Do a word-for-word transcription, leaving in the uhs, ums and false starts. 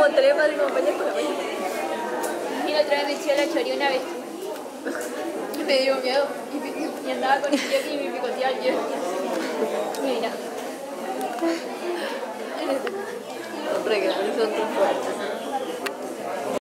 como trepa de compañía con la mañana. Y la otra vez me echó la chori una vez. Me dio miedo. Y andaba con el jockey y me picoteaba el jockey. Mira. Hombre, que no son tan fuertes.